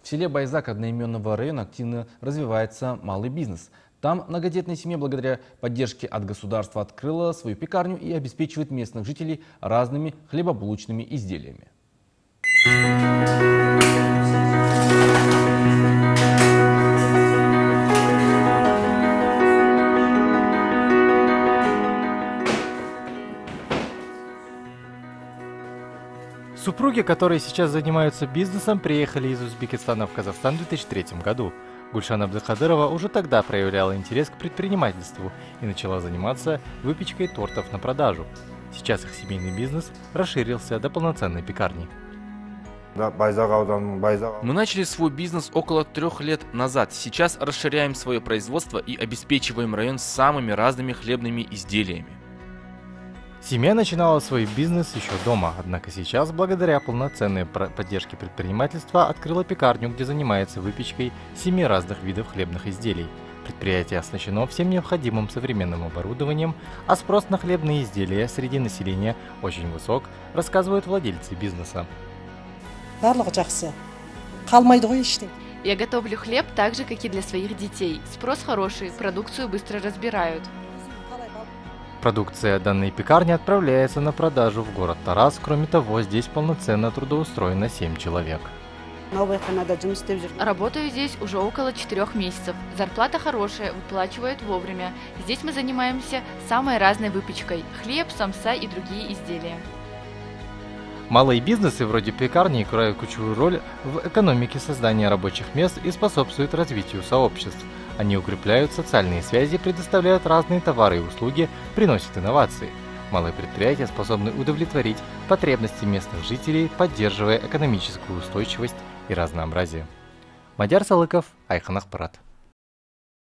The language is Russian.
В селе Байзак одноименного района активно развивается малый бизнес. Там многодетная семья благодаря поддержке от государства открыла свою пекарню и обеспечивает местных жителей разными хлебобулочными изделиями. Супруги, которые сейчас занимаются бизнесом, приехали из Узбекистана в Казахстан в 2003 году. Гульшан Абдыкадырова уже тогда проявляла интерес к предпринимательству и начала заниматься выпечкой тортов на продажу. Сейчас их семейный бизнес расширился до полноценной пекарни. Мы начали свой бизнес около 3 лет назад. Сейчас расширяем свое производство и обеспечиваем район самыми разными хлебными изделиями. Семья начинала свой бизнес еще дома, однако сейчас, благодаря полноценной поддержке предпринимательства, открыла пекарню, где занимается выпечкой 7 разных видов хлебных изделий. Предприятие оснащено всем необходимым современным оборудованием, а спрос на хлебные изделия среди населения очень высок, рассказывают владельцы бизнеса. Я готовлю хлеб так же, как и для своих детей. Спрос хороший, продукцию быстро разбирают. Продукция данной пекарни отправляется на продажу в город Тарас. Кроме того, здесь полноценно трудоустроено 7 человек. Работаю здесь уже около 4 месяцев. Зарплата хорошая, выплачивают вовремя. Здесь мы занимаемся самой разной выпечкой. Хлеб, самса и другие изделия. Малые бизнесы вроде пекарни играют ключевую роль в экономике создания рабочих мест и способствуют развитию сообществ. Они укрепляют социальные связи, предоставляют разные товары и услуги, приносят инновации. Малые предприятия способны удовлетворить потребности местных жителей, поддерживая экономическую устойчивость и разнообразие. Мадяр Салыков, Айхан Ахпарат.